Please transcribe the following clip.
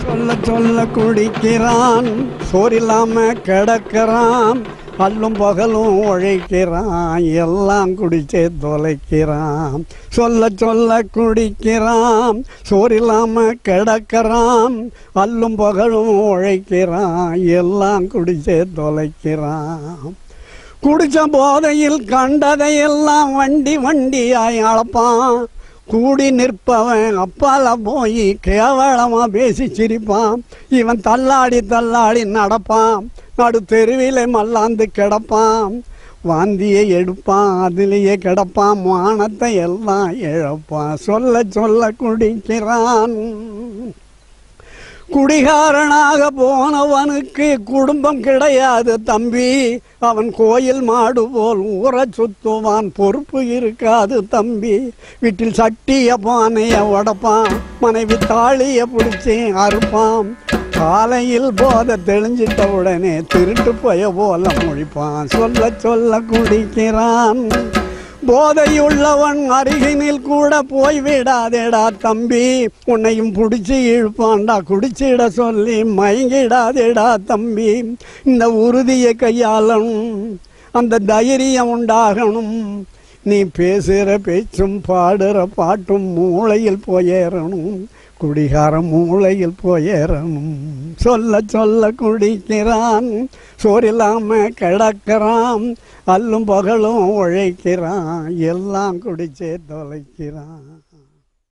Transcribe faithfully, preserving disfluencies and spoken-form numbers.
சொல்ல சொல்ல குடிக்கிறான், சோறில்லாம கிடக்கிறான், அல்லும் பகலும் உழைக்கிறான், எல்லாம் குடிச்சே தொலைக்கிறான். சொல்ல சொல்ல குடிக்கிறான், சோறில்லாம கிடக்கிறான், அல்லும் பகலும் உழைக்கிறான், எல்லாம் குடிச்சே தொலைக்கிறான். குடிச்ச போதையில் கண்டதையெல்லாம் வண்டி வண்டியாய் அளப்பான், கூடி நிற்பவன் அப்பால போய் கேவலமா பேசி சிரிப்பான். இவன் தள்ளாடி தள்ளாடி நடப்பான், நடு தெருவிலே மல்லாந்து கிடப்பான், வாந்தியை எடுப்பான், அதிலேயே கிடப்பான், மானத்தை எல்லாம் இழப்பான். சொல்ல சொல்ல குடிக்கிறான். குடிகாரனாக போனவனுக்கு குடும்பம் கிடையாது தம்பி, அவன் கோயில் மாடு போல் ஊற சுத்துவான், பொறுப்பு இருக்காது தம்பி. வீட்டில் சட்டிய பானைய உடப்பான், மனைவி தாலிய பிடிச்சி அறுப்பான், காலையில் போதை தெளிஞ்சிட்ட உடனே திருட்டு போய போல முழிப்பான். சொல்ல சொல்ல குடிக்கிறான். போதையுள்ளவன் அருகினில் கூட போய் விடாதேடா தம்பி, உன்னையும் பிடிச்சி இழுப்பான்டா, குடிச்சிட சொல்லி மயங்கிடாதேடா தம்பி. இந்த உறுதியை கையாளணும், அந்த தைரியம் உண்டாகணும், நீ பேசுகிற பேச்சும் பாடுற பாட்டும் மூளையில் போயேறணும், குடிகாரம் மூளையில் போயேறணும். சொல்ல சொல்ல குடிக்கிறான், சோறில்லாம கிடக்கிறான், அல்லும் பகலும் உழைக்கிறான், எல்லாம் குடிச்சே தொலைக்கிறான்.